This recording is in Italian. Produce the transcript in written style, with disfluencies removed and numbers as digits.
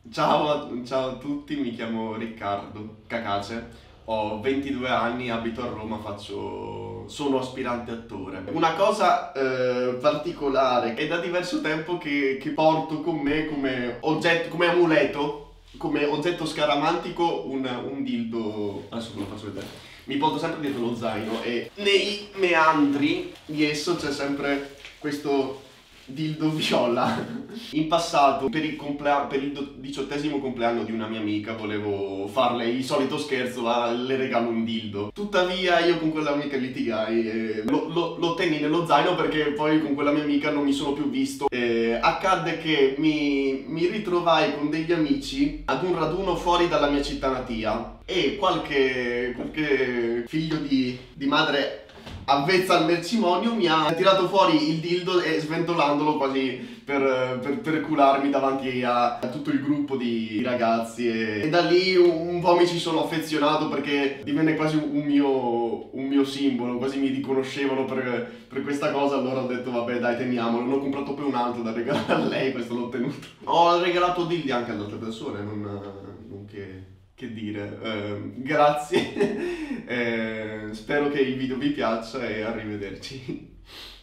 Ciao a tutti, mi chiamo Riccardo Cacace, ho 22 anni, abito a Roma, sono aspirante attore. Una cosa particolare, è da diverso tempo che porto con me come oggetto, come amuleto, come oggetto scaramantico un dildo. Adesso ve lo faccio vedere. Mi porto sempre dietro lo zaino e nei meandri di esso c'è sempre questo dildo viola. In passato, per il 18° compleanno di una mia amica, volevo farle il solito scherzo, le regalo un dildo. Tuttavia io con quella amica litigai e lo tenni nello zaino perché poi con quella mia amica non mi sono più visto. Accadde che mi ritrovai con degli amici ad un raduno fuori dalla mia città natia e qualche figlio di madre avvezza al mercimonio mi ha tirato fuori il dildo e sventolandolo quasi per cularmi davanti a tutto il gruppo di ragazzi e da lì un po' mi ci sono affezionato perché divenne quasi un mio simbolo, quasi mi riconoscevano per questa cosa. Allora ho detto vabbè dai, teniamolo. Ne ho comprato poi un altro da regalare a lei, questo l'ho tenuto. Ho regalato dildi anche ad altre persone, non che dire. Grazie. Spero che il video vi piaccia e arrivederci.